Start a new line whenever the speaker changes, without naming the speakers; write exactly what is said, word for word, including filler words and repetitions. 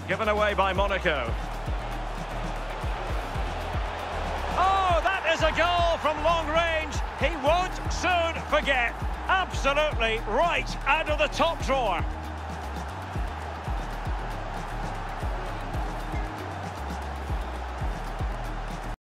Given away by Monaco. Oh, that is a goal from long range. He won't soon forget. Absolutely right out of the top drawer.